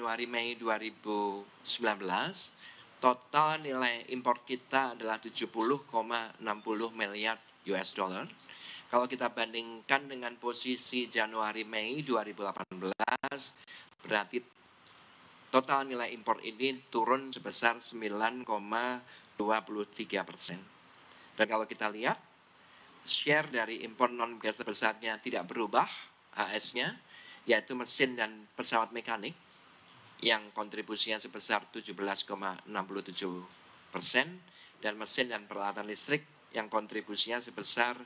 Januari-Mei 2019, total nilai impor kita adalah 70,60 miliar US dollar. Kalau kita bandingkan dengan posisi Januari-Mei 2018, berarti total nilai impor ini turun sebesar 9,23%. Dan kalau kita lihat, share dari impor non-migas terbesarnya tidak berubah, HS-nya, yaitu mesin dan pesawat mekanik, yang kontribusinya sebesar 17,67%, dan mesin dan peralatan listrik yang kontribusinya sebesar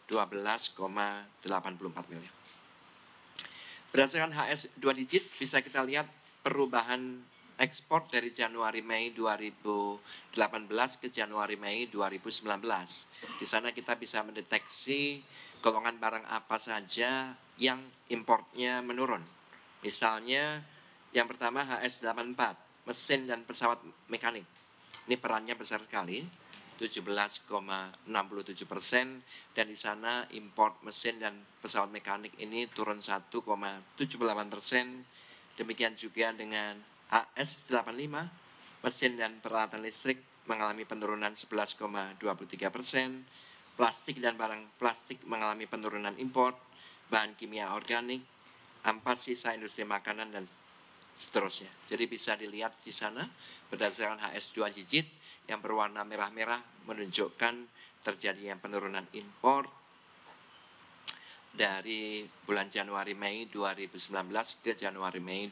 12,84 miliar. Berdasarkan HS 2 digit bisa kita lihat perubahan ekspor dari Januari-Mei 2018 ke Januari-Mei 2019. Di sana kita bisa mendeteksi golongan barang apa saja yang importnya menurun. Misalnya yang pertama HS84, mesin dan pesawat mekanik. Ini perannya besar sekali, 17,67%, dan di sana import mesin dan pesawat mekanik ini turun 1,78%. Demikian juga dengan HS85, mesin dan peralatan listrik mengalami penurunan 11,23%, plastik dan barang plastik mengalami penurunan import, bahan kimia organik, ampas sisa industri makanan, dan seterusnya. Jadi bisa dilihat di sana berdasarkan HS 2 digit yang berwarna merah-merah menunjukkan terjadinya penurunan impor dari bulan Januari-Mei 2019 ke Januari-Mei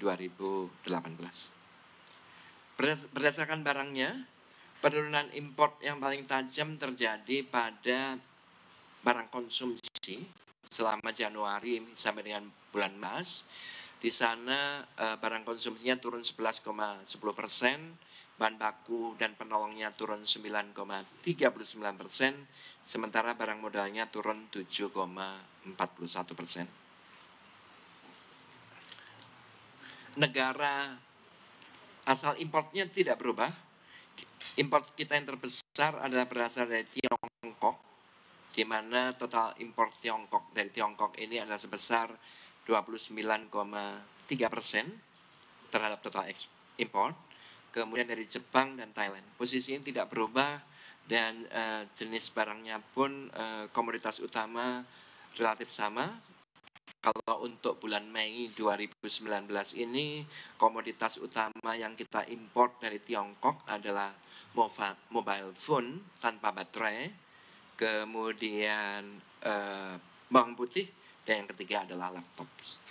2018. Berdasarkan barangnya, penurunan impor yang paling tajam terjadi pada barang konsumsi selama Januari sampai dengan bulan Maret. Di sana barang konsumsinya turun 11,10%, bahan baku dan penolongnya turun 9,39%, sementara barang modalnya turun 7,41%. Negara asal importnya tidak berubah. Import kita yang terbesar adalah berasal dari Tiongkok, di mana total impor Tiongkok dari Tiongkok ini adalah sebesar 29,3% terhadap total impor. Kemudian dari Jepang dan Thailand. Posisi ini tidak berubah dan jenis barangnya pun komoditas utama relatif sama. Kalau untuk bulan Mei 2019 ini, komoditas utama yang kita impor dari Tiongkok adalah mobile phone tanpa baterai, kemudian bawang putih, dan yang ketiga adalah laptop.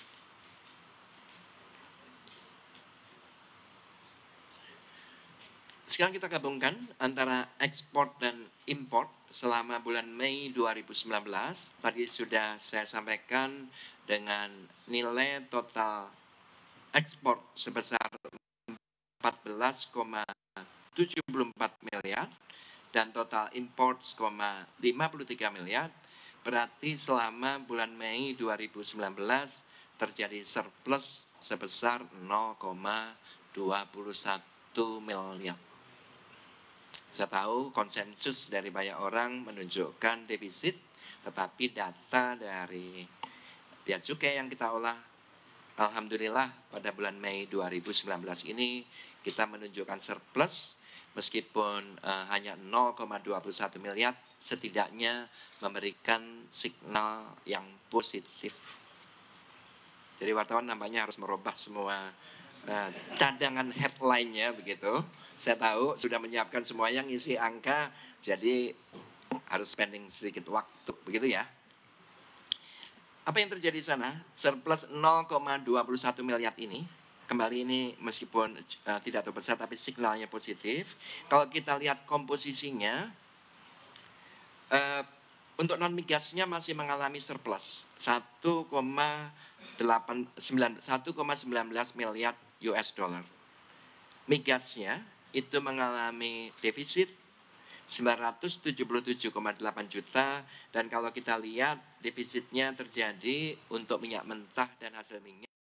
Sekarang kita gabungkan antara ekspor dan impor selama bulan Mei 2019. Tadi sudah saya sampaikan dengan nilai total ekspor sebesar 14,74 miliar dan total import 53 miliar. Berarti selama bulan Mei 2019 terjadi surplus sebesar 0,21 miliar. Saya tahu konsensus dari banyak orang menunjukkan defisit, tetapi data dari Bea Cukai yang kita olah, alhamdulillah pada bulan Mei 2019 ini kita menunjukkan surplus, meskipun hanya 0,21 miliar, setidaknya memberikan signal yang positif. Jadi wartawan nampaknya harus merubah semua cadangan headline-nya begitu. Saya tahu sudah menyiapkan semuanya, ngisi angka, jadi harus spending sedikit waktu, begitu ya. Apa yang terjadi di sana? Surplus 0,21 miliar ini, kembali ini meskipun tidak terbesar tapi signalnya positif. Kalau kita lihat komposisinya, untuk non migasnya masih mengalami surplus 1,19 miliar US dollar. Migasnya itu mengalami defisit 977,8 juta, dan kalau kita lihat defisitnya terjadi untuk minyak mentah dan hasil minyak